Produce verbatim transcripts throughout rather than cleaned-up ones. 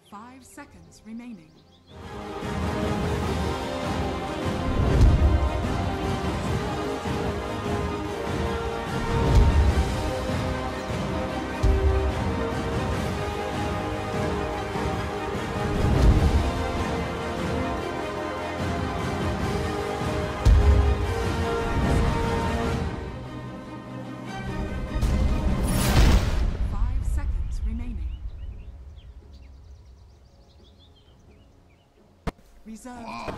Five seconds remaining. Five seconds remaining. Reserve.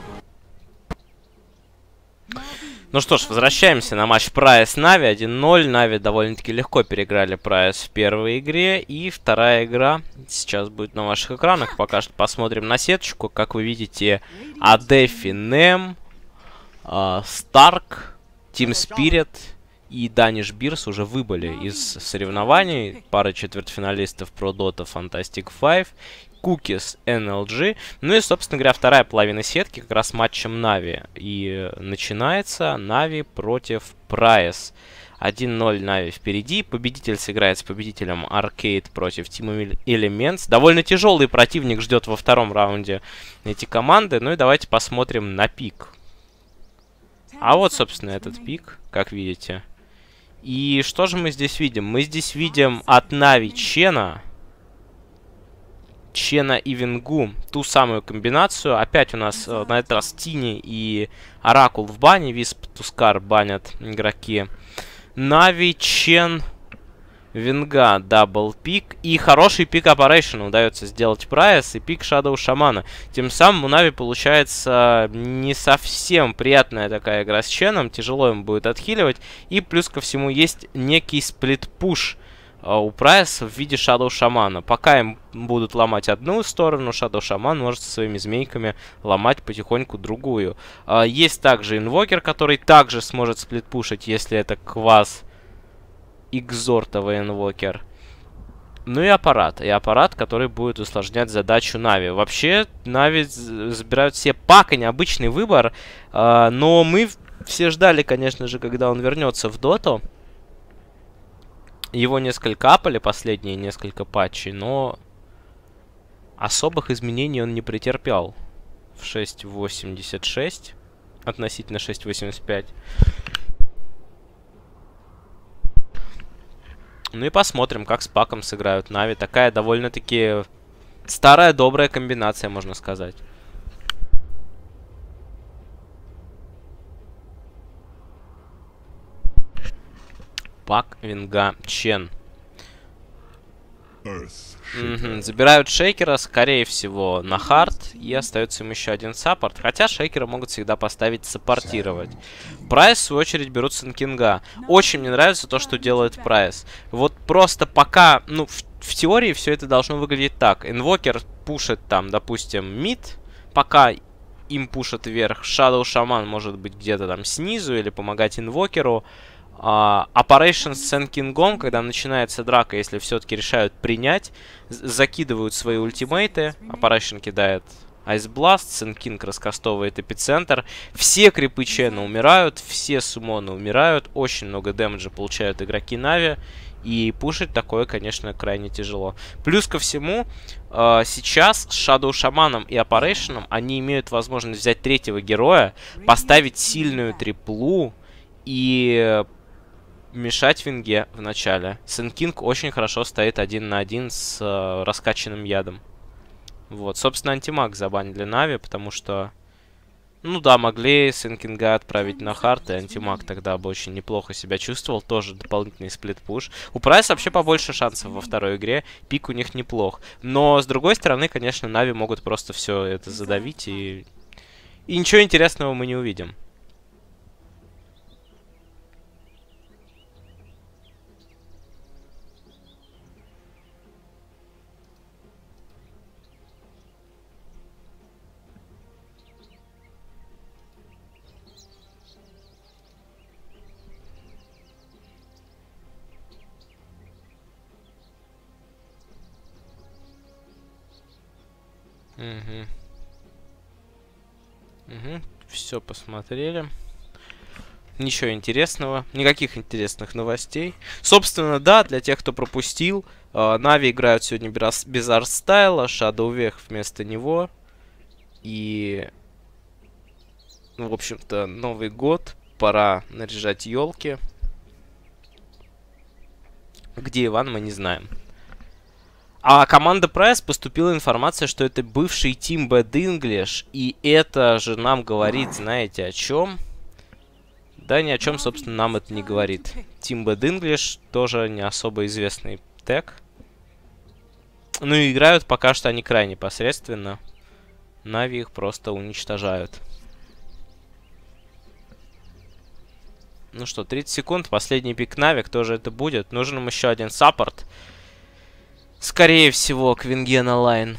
Ну что ж, возвращаемся на матч Прайс Нави один ноль. Нави довольно-таки легко переиграли Прайс в первой игре. И вторая игра сейчас будет на ваших экранах. Пока что посмотрим на сеточку. Как вы видите, Адефи, Нем, Старк, Team Spirit и Даниш Бирс уже выбыли из соревнований. Пара четвертьфиналистов Pro Dota Fantastic пять. Cookies, эн эл джи. Ну и, собственно говоря, вторая половина сетки как раз матчем Нави. И начинается Нави против Прайс. один ноль Нави впереди. Победитель сыграет с победителем Arcade против Team Elements. Довольно тяжелый противник ждет во втором раунде эти команды. Ну и давайте посмотрим на пик. А вот, собственно, этот пик, как видите. И что же мы здесь видим? Мы здесь видим от Нави Чена... Чена и Вингу, ту самую комбинацию. Опять у нас э, на этот раз Тини и Оракул в бане. Висп, Тускар банят игроки. Нави, Чен, Винга, дабл пик. И хороший пик Operation удается сделать Прайс и пик Shadow Шамана. Тем самым у Нави получается не совсем приятная такая игра с Ченом. Тяжело им будет отхиливать. И плюс ко всему есть некий сплит-пуш у Прайс в виде Shadow Шамана. Пока им будут ломать одну сторону, Shadow Шаман может со своими змейками ломать потихоньку другую. Есть также инвокер, который также сможет сплитпушить, если это квас экзортовый инвокер. Ну и аппарат. И аппарат, который будет усложнять задачу Нави. Вообще, Нави забирают все пака, необычный выбор. Но мы все ждали, конечно же, когда он вернется в доту. Его несколько апали, последние несколько патчей, но особых изменений он не претерпел. В шесть восемьдесят шесть относительно шесть восемьдесят пять. Ну и посмотрим, как с паком сыграют Нави. Такая довольно-таки старая добрая комбинация, можно сказать. Пак, Винга, Чен. Угу. Забирают Шейкера, скорее всего, на хард. И остается им еще один саппорт. Хотя Шейкера могут всегда поставить саппортировать. Прайс, в свою очередь, берут Сенкинга. Очень мне нравится то, что делает Прайс. Вот просто пока, ну, в, в теории все это должно выглядеть так. Инвокер пушит там, допустим, мид. Пока им пушат вверх. Shadow Shaman может быть где-то там снизу или помогать инвокеру. Uh, Operation с Сенкингом, когда начинается драка, если все-таки решают принять, закидывают свои ультимейты. Operation кидает Ice Blast, Сенкинг раскастовывает эпицентр. Все крипы Чена умирают, все суммоны умирают. Очень много дэмэджа получают игроки Нави. И пушить такое, конечно, крайне тяжело. Плюс ко всему, uh, сейчас с Shadow Шаманом и Operation они имеют возможность взять третьего героя, поставить сильную триплу и мешать Винге в начале. Сенкинг очень хорошо стоит один на один с э, раскачанным ядом. Вот. Собственно, антимаг забанили Нави, потому что... Ну да, могли Сенкинга отправить на хард, и антимаг тогда бы очень неплохо себя чувствовал. Тоже дополнительный сплит-пуш. У Прайса вообще побольше шансов во второй игре. Пик у них неплох. Но, с другой стороны, конечно, Нави могут просто все это задавить, и... И ничего интересного мы не увидим. Угу. Угу. Все посмотрели. Ничего интересного, никаких интересных новостей. Собственно, да, для тех, кто пропустил, Нави играют сегодня без, без артстайла, Shadow Veg вместо него. И, ну, в общем-то, Новый год, пора наряжать елки. Где Иван, мы не знаем. А команда Прайс поступила информация, что это бывший Team Bad English, и это же нам говорит, знаете, о чем? Да, ни о чем, собственно, нам это не говорит. Team Bad English тоже не особо известный тег. Ну и играют пока что они крайне посредственно. Нави их просто уничтожают. Ну что, тридцать секунд, последний пик Нави, кто же это будет? Нужен им еще один саппорт. Скорее всего, Квингена Лайн.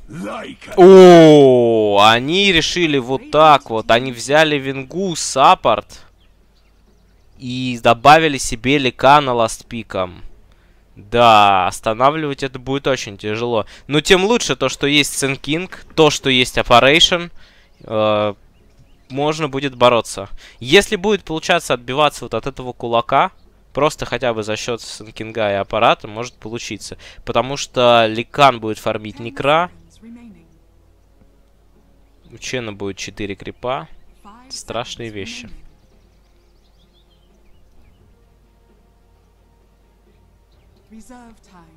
О, они решили вот так вот. Они взяли Вингу, саппорт. И добавили себе Ликана ластпиком. Да, останавливать это будет очень тяжело. Но тем лучше то, что есть Сэн Кинг, то, что есть Operation. Э, можно будет бороться. Если будет получаться отбиваться вот от этого кулака, просто хотя бы за счет Сэн Кинга и аппарата, может получиться. Потому что Ликан будет фармить Некра. У Чена будет четыре крипа. Страшные вещи. Reserve time.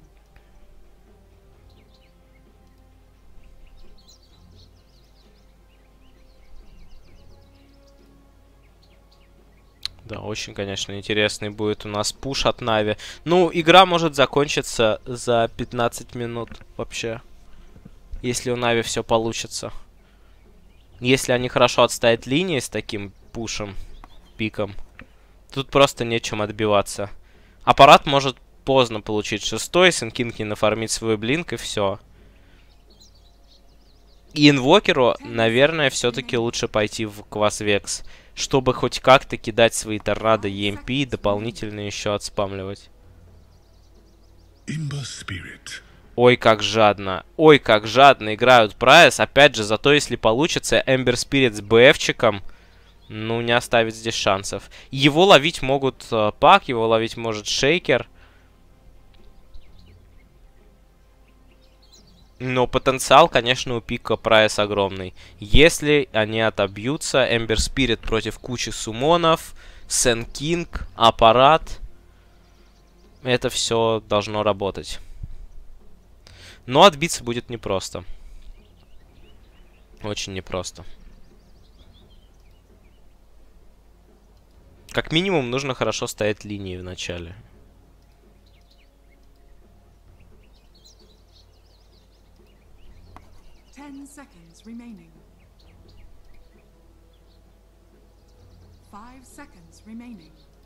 Да, очень, конечно, интересный будет у нас пуш от Нави. Ну, игра может закончиться за пятнадцать минут вообще. Если у Нави все получится. Если они хорошо отстоят линии с таким пушем, пиком, тут просто нечем отбиваться. Аппарат может поздно получить шестой, Сэн Кинг не нафармить свой блинк и все. И инвокеру, наверное, все-таки лучше пойти в Квас Векс, чтобы хоть как-то кидать свои торнадо и эм пи и дополнительно еще отспамливать. Ой, как жадно. Ой, как жадно играют Прайс. Опять же, зато если получится, Эмбер Спирит с БФчиком, ну, не оставит здесь шансов. Его ловить могут э, Пак, его ловить может Шейкер. Но потенциал, конечно, у пика Прайс огромный. Если они отобьются, Эмбер Спирит против кучи сумонов, Сэн Кинг, аппарат, это все должно работать. Но отбиться будет непросто. Очень непросто. Как минимум, нужно хорошо стоять линии в начале. Ten seconds remaining. Five seconds remaining.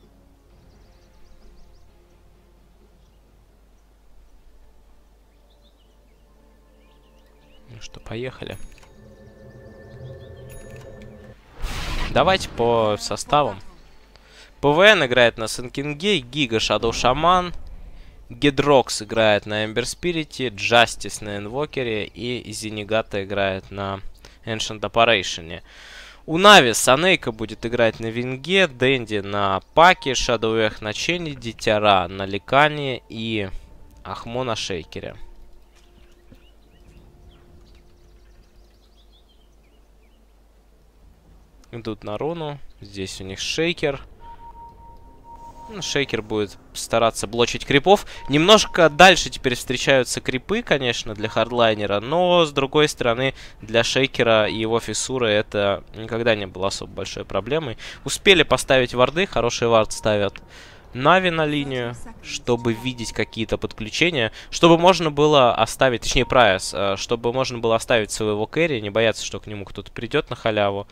Ну что, поехали. Давайте по составам. ПВН играет на Сэн Кинге, Гига Shadow Shaman, Гидрокс играет на Эмбер Спирите, Джастис на Инвокере и Зенигата играет на Ancient Operation. У Нави Санейка будет играть на Винге, Дэнди на Паке, Shadow Veg на Чене, Дитяра на Ликане и Ахмо на Шейкере. Идут на руну. Здесь у них Шейкер. Ну, Шейкер будет стараться блочить крипов. Немножко дальше теперь встречаются крипы, конечно, для хардлайнера. Но, с другой стороны, для Шейкера и его фиссуры это никогда не было особо большой проблемой. Успели поставить варды. Хороший вард ставят Нави на линию, чтобы видеть какие-то подключения. Чтобы можно было оставить, точнее, Прайс, чтобы можно было оставить своего кэрри, не бояться, что к нему кто-то придет на халяву.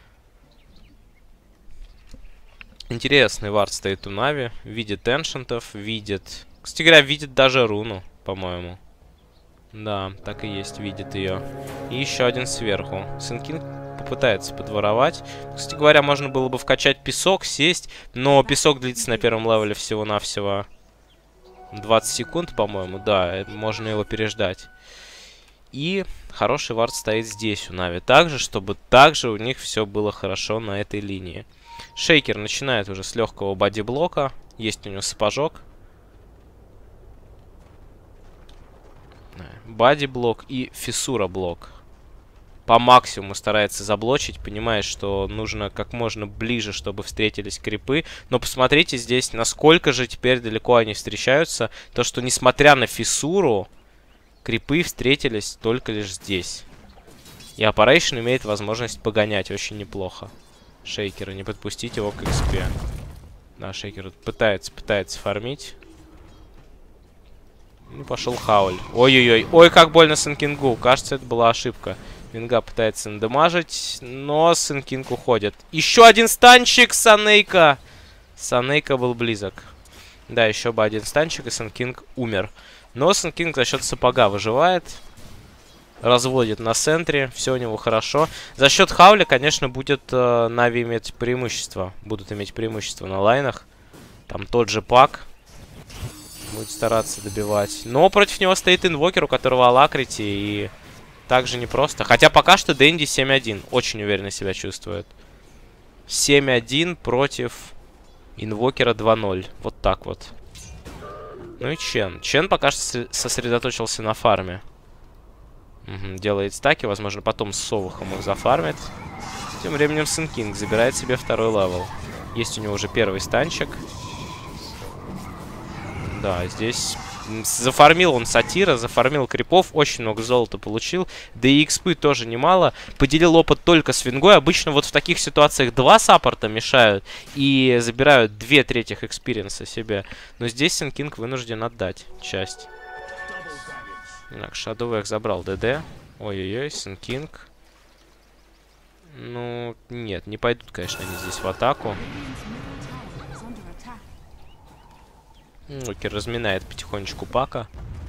Интересный вард стоит у Нави. Видит эншентов, видит... Кстати говоря, видит даже руну, по-моему. Да, так и есть, видит ее. И еще один сверху. Сэн Кинг попытается подворовать. Кстати говоря, можно было бы вкачать песок, сесть. Но песок длится на первом левеле всего-навсего двадцать секунд, по-моему. Да, можно его переждать. И хороший вард стоит здесь у Нави. Также, чтобы также у них все было хорошо на этой линии. Шейкер начинает уже с легкого боди-блока. Есть у него сапожок. Боди-блок и фиссура-блок. По максимуму старается заблочить, понимает, что нужно как можно ближе, чтобы встретились крипы. Но посмотрите здесь, насколько же теперь далеко они встречаются. То, что несмотря на фиссуру, крипы встретились только лишь здесь. И Operation имеет возможность погонять очень неплохо Шейкера, не подпустить его к экспе. Да, Шейкер пытается, пытается фармить. Ну, пошел Хауль. Ой-ой-ой, ой, как больно Сенкингу. Кажется, это была ошибка. Винга пытается надамажить, но Сенкинг уходит. Еще один станчик Санейка. Санейка был близок. Да, еще бы один станчик, и Сенкинг умер. Но Сенкинг за счет сапога выживает. Разводит на центре, все у него хорошо. За счет Хауля, конечно, будет э, Нави иметь преимущество. Будут иметь преимущество на лайнах. Там тот же Пак будет стараться добивать. Но против него стоит инвокер, у которого алакрити, и также непросто. Хотя пока что Дэнди семь один. Очень уверенно себя чувствует. семь один против инвокера два ноль. Вот так вот. Ну и Чен. Чен пока что сосредоточился на фарме. Угу, делает стаки. Возможно, потом с Совухом их зафармит. Тем временем Сенкинг забирает себе второй левел. Есть у него уже первый станчик. Да, здесь зафармил он сатира, зафармил крипов, очень много золота получил. Да и экспы тоже немало. Поделил опыт только с Вингой. Обычно вот в таких ситуациях два саппорта мешают и забирают две третьих экспириенса себе. Но здесь Сенкинг вынужден отдать часть. Так, Шадовых забрал ДД. Ой-ой-ой, Сенкинг. Ну, нет, не пойдут, конечно, они здесь в атаку. Инвокер разминает потихонечку Пака.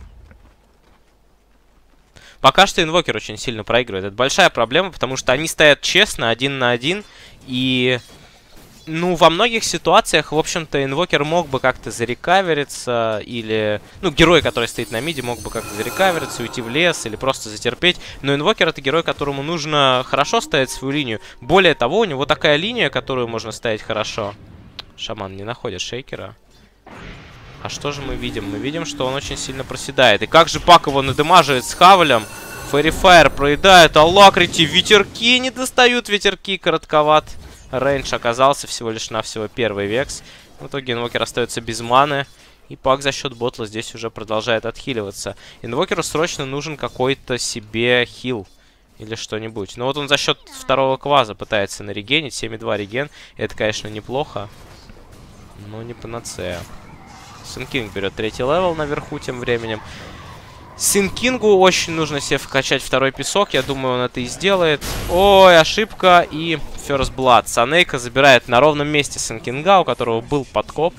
Пока что инвокер очень сильно проигрывает. Это большая проблема, потому что они стоят честно, один на один. И, ну, во многих ситуациях, в общем-то, инвокер мог бы как-то зарекавериться. Или, ну, герой, который стоит на миде, мог бы как-то зарекавериться, уйти в лес или просто затерпеть. Но инвокер — это герой, которому нужно хорошо ставить свою линию. Более того, у него такая линия, которую можно ставить хорошо. Шаман не находит Шейкера. А что же мы видим? Мы видим, что он очень сильно проседает. И как же Пак его надамаживает с Хавлем. Фэри Фаер проедает. Аллакрити. Ветерки не достают. Ветерки коротковат. Рейндж оказался всего лишь навсего первый векс. В итоге инвокер остается без маны. И Пак за счет ботла здесь уже продолжает отхиливаться. Инвокеру срочно нужен какой-то себе хил. Или что-нибудь. Но вот он за счет второго кваза пытается нарегенить. семь и два реген. Это, конечно, неплохо. Но не панацея. Сенкинг берет третий левел наверху тем временем. Сенкингу очень нужно себе вкачать второй песок. Я думаю, он это и сделает. Ой, ошибка. И First Blood. Санейка забирает на ровном месте Сенкинга, у которого был подкоп.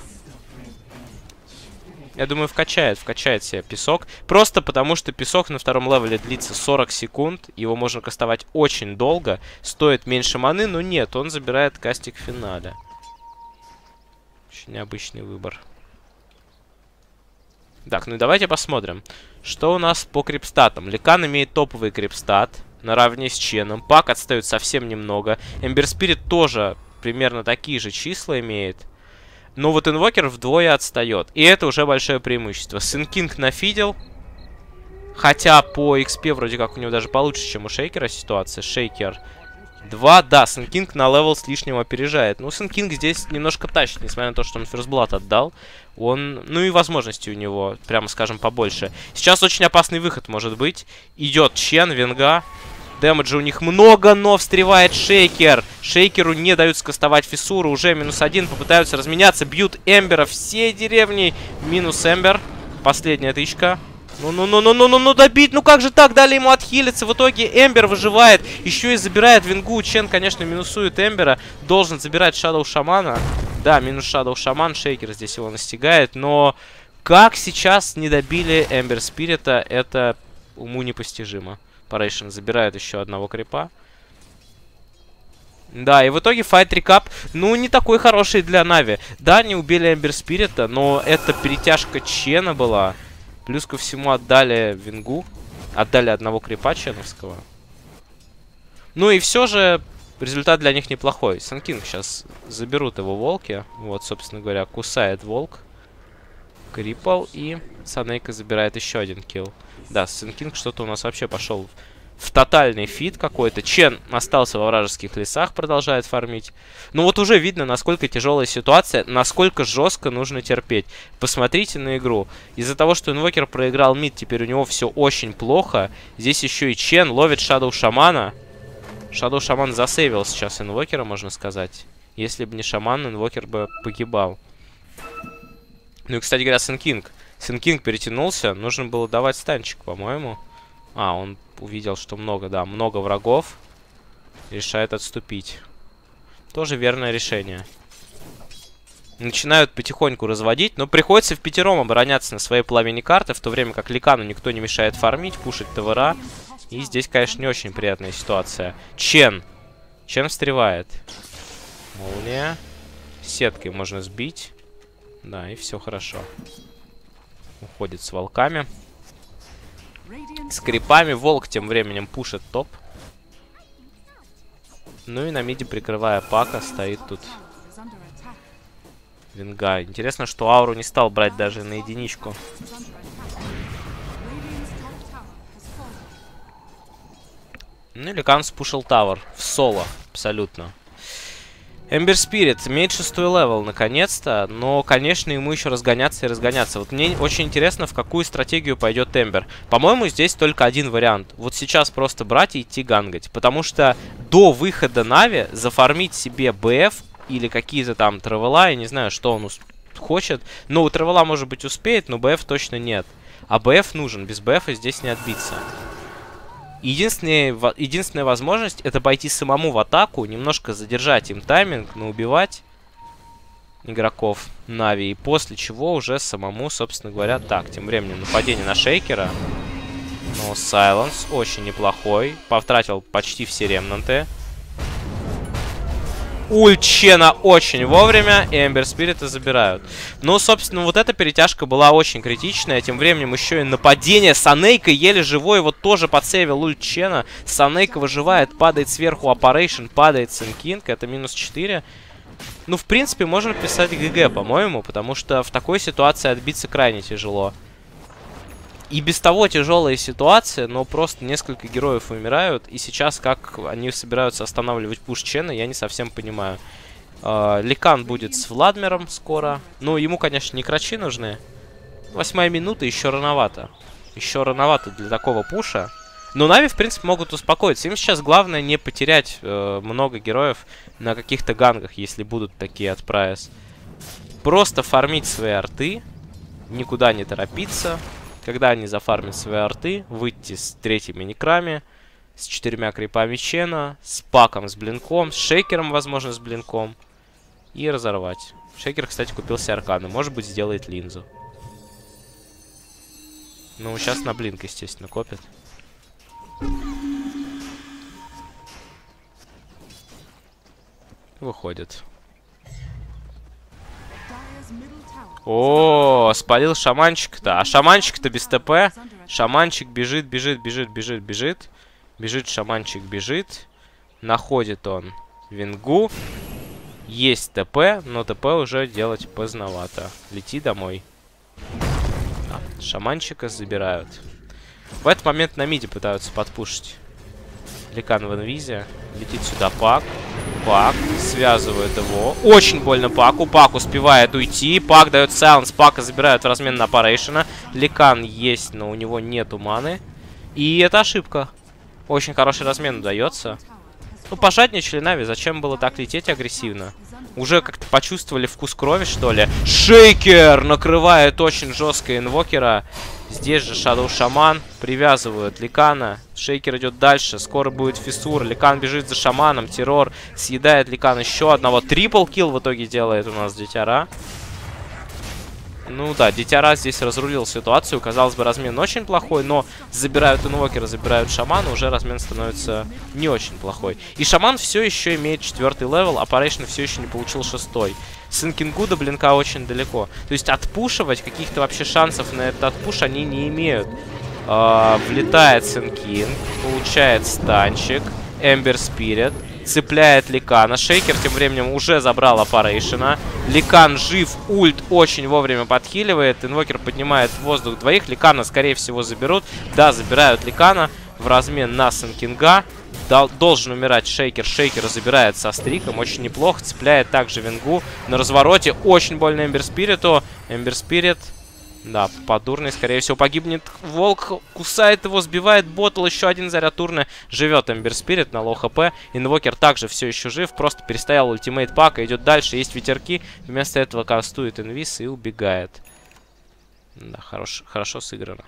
Я думаю, вкачает, вкачает себе песок. Просто потому, что песок на втором левеле длится сорок секунд. Его можно кастовать очень долго. Стоит меньше маны, но нет, он забирает кастик в финале. Очень необычный выбор. Так, ну и давайте посмотрим, что у нас по крипстатам. Ликан имеет топовый крипстат, наравне с Ченом. Пак отстает совсем немного. Эмбер Спирит тоже примерно такие же числа имеет. Но вот инвокер вдвое отстает. И это уже большое преимущество. Сенкинг нафидел. Хотя по экспе вроде как у него даже получше, чем у Шейкера ситуация. Шейкер два. Да, Сенкинг на левел с лишним опережает. Ну, Сенкинг здесь немножко тащит, несмотря на то, что он First Blood отдал. Он, ну и возможности у него, прямо скажем, побольше. Сейчас очень опасный выход может быть. Идет Чен, Венга. Дэмэджа у них много, но встревает Шейкер. Шейкеру не дают скастовать фиссуру. Уже минус один, попытаются разменяться. Бьют Эмбера всей деревней. Минус Эмбер. Последняя тычка. Ну-ну-ну-ну-ну-ну, добить, ну как же так, дали ему отхилиться, в итоге Эмбер выживает, еще и забирает Вингу, Чен, конечно, минусует Эмбера, должен забирать Шадоу Шамана, да, минус Шадоу Шаман, Шейкер здесь его настигает, но как сейчас не добили Эмбер Спирита, это уму непостижимо. Operation забирает еще одного крипа. Да, и в итоге файт рекап, ну, не такой хороший для Нави. Да, не убили Эмбер Спирита, но это перетяжка Чена была. Плюс ко всему отдали Вингу. Отдали одного крипа ченовского. Ну и все же результат для них неплохой. Сэн Кинг сейчас заберут его волки. Вот, собственно говоря, кусает волк. Крипл. И Санейка забирает еще один килл. Да, Сэн Кинг что-то у нас вообще пошел в тотальный фит какой-то. Чен остался во вражеских лесах, продолжает фармить. Ну вот уже видно, насколько тяжелая ситуация, насколько жестко нужно терпеть. Посмотрите на игру. Из-за того, что Инвокер проиграл мид, теперь у него все очень плохо. Здесь еще и Чен ловит Шадоу Шамана. Шадоу Шаман засейвил сейчас Инвокера, можно сказать. Если бы не Шаман, Инвокер бы погибал. Ну и, кстати говоря, Сэн Кинг. Сэн Кинг перетянулся. Нужно было давать станчик, по-моему. А, он увидел, что много, да, много врагов. Решает отступить. Тоже верное решение. Начинают потихоньку разводить, но приходится в пятером обороняться на своей половине карты, в то время как Ликану никто не мешает фармить, пушить ТВРа. И здесь, конечно, не очень приятная ситуация. Чен. Чен встревает. Молния. Сеткой можно сбить. Да, и все хорошо. Уходит с волками. С крипами. Волк тем временем пушит топ. Ну и на миде, прикрывая Пака, стоит тут Винга. Интересно, что ауру не стал брать даже на единичку. Ну и Ликан спушил тавер в соло. Абсолютно. Эмбер Спирит имеет шестой левел, наконец-то. Но, конечно, ему еще разгоняться и разгоняться. Вот мне очень интересно, в какую стратегию пойдет Эмбер. По-моему, здесь только один вариант. Вот сейчас просто брать и идти гангать. Потому что до выхода Нави зафармить себе БФ или какие-то там травела, я не знаю, что он хочет. Но у травела, может быть, успеет, но БФ точно нет. А БФ нужен. Без БФа здесь не отбиться. Единственная, единственная возможность — это пойти самому в атаку, немножко задержать им тайминг, но убивать игроков Нави. И после чего уже самому, собственно говоря, так. Тем временем нападение на Шейкера. Но Сайленс очень неплохой. Потратил почти все ремнанты. Ульт Чена очень вовремя, и Эмбер Спирита забирают. Ну, собственно, вот эта перетяжка была очень критичная. Тем временем еще и нападение. Санейка еле живой, вот тоже подсейвил ульт Чена. Санейка выживает, падает сверху Operation, падает Сэн Кинг. Это минус четыре. Ну, в принципе, можно писать ГГ, по-моему, потому что в такой ситуации отбиться крайне тяжело. И без того тяжелая ситуация, но просто несколько героев умирают. И сейчас, как они собираются останавливать пуш Чена, я не совсем понимаю. Э, Ликан будет с Владмиром скоро. Ну, ему, конечно, не крачи нужны. Восьмая минута, еще рановато. Еще рановато для такого пуша. Но Нави, в принципе, могут успокоиться. Им сейчас главное не потерять э, много героев на каких-то гангах, если будут такие от Прайс. Просто фармить свои арты. Никуда не торопиться. Когда они зафармят свои арты, выйти с третьими некрами, с четырьмя крипами Чена, с Паком, с блинком, с Шейкером, возможно, с блинком, и разорвать. Шейкер, кстати, купил себе арканы. Может быть, сделает линзу. Ну, сейчас на блинк, естественно, копит. Выходит. О, спалил шаманчик-то. А шаманчик-то без ТП. Шаманчик бежит, бежит, бежит, бежит, бежит. Бежит шаманчик, бежит. Находит он Вингу. Есть ТП, но ТП уже делать поздновато. Лети домой. А, шаманчика забирают. В этот момент на миде пытаются подпушить. Ликан в инвизе. Летит сюда Пак. Пак связывает его. Очень больно Паку. Пак успевает уйти. Пак дает сайленс. Пака забирают в размен на Operation. Ликан есть, но у него нету маны. И это ошибка. Очень хороший размен удается. Ну, пожадничали Нави. Зачем было так лететь агрессивно? Уже как-то почувствовали вкус крови, что ли? Шейкер накрывает очень жестко инвокера. Здесь же Шадоу Шаман. Привязывают Ликана. Шейкер идет дальше. Скоро будет фиссур. Ликан бежит за шаманом. Террор съедает Ликан еще одного. Трипл килл в итоге делает у нас Дитяра. Ну да, Дитяра здесь разрулил ситуацию. Казалось бы, размен очень плохой, но забирают инвокера, забирают шамана, уже размен становится не очень плохой. И шаман все еще имеет четвертый левел, Operation все еще не получил шестой. Сэн Кингу до блинка очень далеко. То есть отпушивать каких-то вообще шансов на этот отпуш они не имеют. А, влетает Сэн Кинг, получает станчик, Эмбер Спирит. цепляет Ликана. Шейкер тем временем уже забрал Аппарейшена. Ликан жив, ульт очень вовремя подхиливает. Инвокер поднимает в воздух двоих. Ликана, скорее всего, заберут. Да, забирают Ликана в размен на Сан-Кинга. Должен умирать Шейкер. Шейкера забирает со стриком. Очень неплохо. Цепляет также Венгу. На развороте очень больно Эмбер Спириту. Эмбер Спирит... Да, подурный, скорее всего, погибнет. Волк кусает его, сбивает ботл. Еще один заряд турны. Живет Эмбер Спирит на лоу хп. Инвокер также все еще жив. Просто перестоял ультимейт пака. Идет дальше. Есть ветерки. Вместо этого кастует инвиз и убегает. Да, хорош, хорошо сыграно.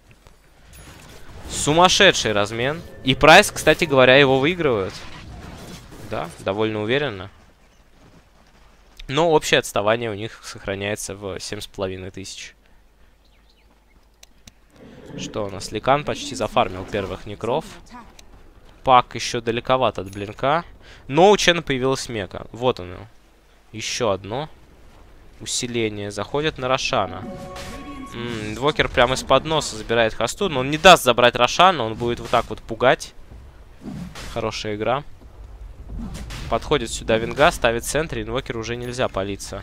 Сумасшедший размен. И Прайс, кстати говоря, его выигрывают. Да, довольно уверенно. Но общее отставание у них сохраняется в семь с половиной тысяч. Что у нас? Ликан почти зафармил первых некров. Пак еще далековато от блинка. Но у Чена появилась мека. Вот оно. Еще одно. Усиление. Заходит на Рошана. М-м, Инвокер прямо из-под носа забирает хосту. Но он не даст забрать Рошана. Он будет вот так вот пугать. Хорошая игра. Подходит сюда Венга. Ставит в центре. Инвокеру уже нельзя палиться.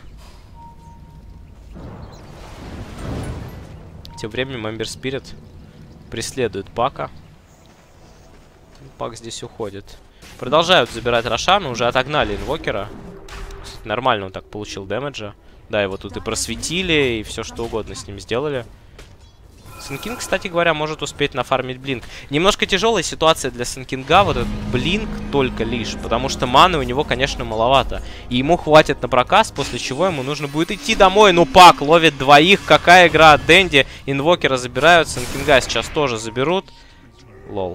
Тем временем Эмбер Спирит преследует Пака. Пак здесь уходит. Продолжают забирать Рошана. Уже отогнали Инвокера. Нормально он так получил дэмэджа. Да, его тут и просветили, и все что угодно с ним сделали. Сан-Кинг, кстати говоря, может успеть нафармить блинк. Немножко тяжелая ситуация для Сан-Кинга, вот этот блинк только лишь, потому что маны у него, конечно, маловато. И ему хватит на проказ, после чего ему нужно будет идти домой. Ну, Пак ловит двоих, какая игра от Дэнди. Инвокера забирают, Сан-Кинга сейчас тоже заберут. Лол.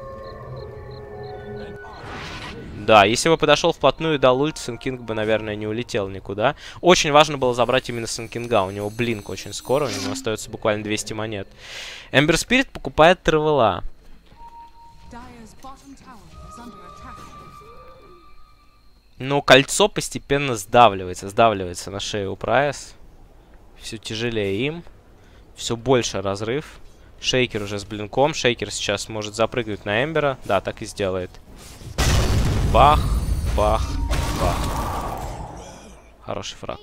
Да, если бы подошел вплотную и дал ульт, Сан-Кинг бы, наверное, не улетел никуда. Очень важно было забрать именно Сан-Кинга. У него блинк очень скоро, у него остается буквально двести монет. Эмбер Спирит покупает Травела. Но кольцо постепенно сдавливается. Сдавливается на шею у Прайс. Все тяжелее им. Все больше разрыв. Шейкер уже с блинком. Шейкер сейчас может запрыгнуть на Эмбера. Да, так и сделает. Бах, бах, бах. Хороший фраг.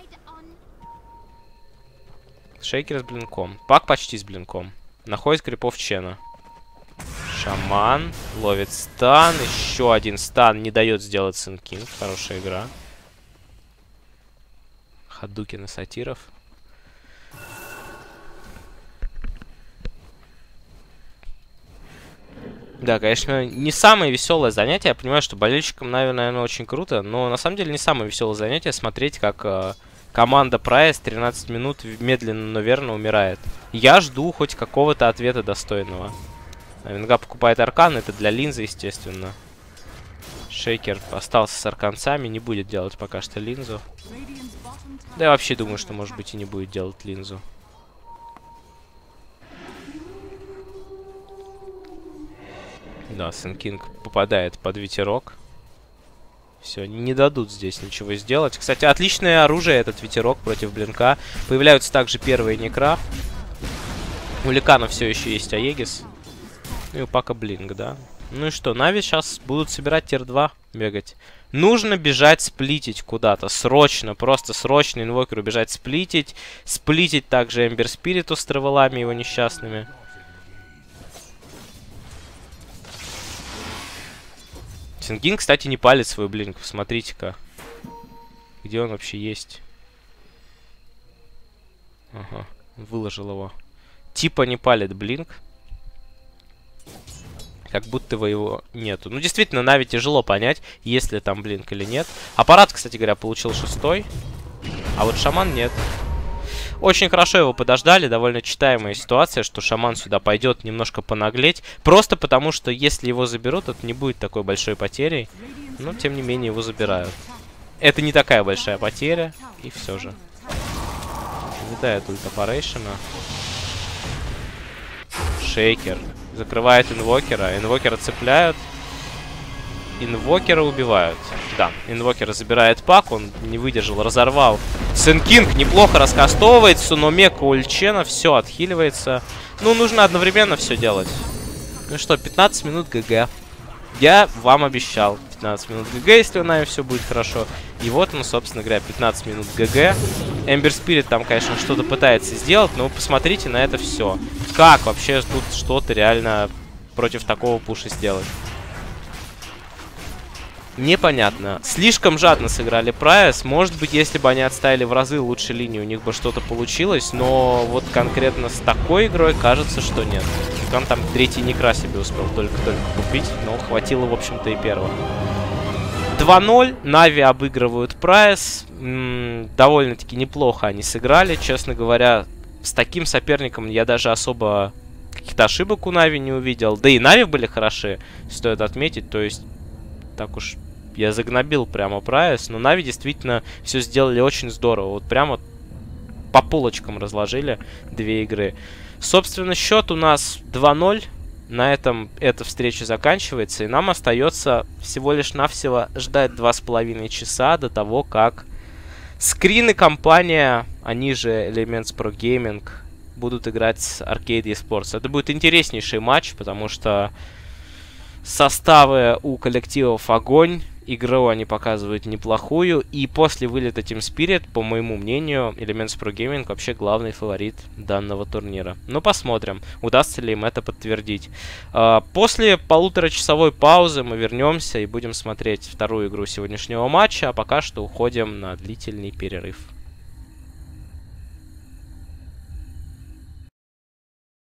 Шейкер с блинком. Пак почти с блинком. Находит крипов Чена. Шаман. Ловит стан. Еще один стан. Не дает сделать Сан-Кинг. Хорошая игра. Хадуки на сатиров. Да, конечно, не самое веселое занятие. Я понимаю, что болельщикам, наверное, очень круто. Но на самом деле не самое веселое занятие смотреть, как э, команда Прайс тринадцать минут медленно, но верно умирает. Я жду хоть какого-то ответа достойного. Венга покупает аркан. Это для линзы, естественно. Шейкер остался с арканцами. Не будет делать пока что линзу. Да я вообще думаю, что, может быть, и не будет делать линзу. Да, Сан-Кинг попадает под ветерок. Все, не дадут здесь ничего сделать. Кстати, отличное оружие этот ветерок против блинка. Появляются также первые некра. У Ликана все еще есть Аегис. Ну и у Пака блинк, да. Ну и что, Нави сейчас будут собирать тир два, бегать. Нужно бежать сплитить куда-то. Срочно, просто срочно инвокеру бежать сплитить. Сплитить также Эмбер Спириту с травелами его несчастными. Сан-Кинг, кстати, не палит свой блинк. Смотрите-ка. Где он вообще есть? Ага, выложил его. Типа не палит блинк. Как будто его нету. Ну, действительно, Нави тяжело понять, есть ли там блинк или нет. Аппарат, кстати говоря, получил шестой. А вот Шаман нет. Очень хорошо его подождали. Довольно читаемая ситуация, что Шаман сюда пойдет немножко понаглеть. Просто потому, что если его заберут, это не будет такой большой потерей. Но, тем не менее, его забирают. Это не такая большая потеря. И все же. Видает ульт Аппарейшена. Шейкер. Закрывает инвокера. Инвокера цепляют. Инвокера убивают. Да, инвокера забирает Пак. Он не выдержал, разорвал. Сан-Кинг неплохо раскастовывается, но мека у Ульчена все отхиливается. Ну, нужно одновременно все делать. Ну что, пятнадцать минут ГГ. Я вам обещал. пятнадцать минут ГГ, если у Нави все будет хорошо. И вот он, собственно говоря, пятнадцать минут ГГ. Эмбер Спирит там, конечно, что-то пытается сделать, но вы посмотрите на это все. Как вообще тут что-то реально против такого пуша сделать? Непонятно. Слишком жадно сыграли Прайс. Может быть, если бы они отставили в разы лучше линии, у них бы что-то получилось. Но вот конкретно с такой игрой кажется, что нет. Он там третий Некра себе успел только-только купить. Но хватило, в общем-то, и первого. два ноль. Нави обыгрывают Прайс. Довольно-таки неплохо они сыграли. Честно говоря, с таким соперником я даже особо каких-то ошибок у Нави не увидел. Да и Нави были хороши, стоит отметить. То есть, так уж... Я загнобил прямо Прайс, но Нави действительно все сделали очень здорово. Вот прямо по полочкам разложили две игры. Собственно, счет у нас два ноль. На этом эта встреча заканчивается. И нам остается всего лишь навсего ждать два с половиной часа до того, как Скрин и компания, они же Elements Pro Gaming, будут играть с Arcade Esports. Это будет интереснейший матч, потому что составы у коллективов огонь. Игру они показывают неплохую. И после вылета Team Spirit, по моему мнению, Elements Pro Gaming вообще главный фаворит данного турнира. Ну, посмотрим, удастся ли им это подтвердить. После полуторачасовой паузы мы вернемся и будем смотреть вторую игру сегодняшнего матча. А пока что уходим на длительный перерыв.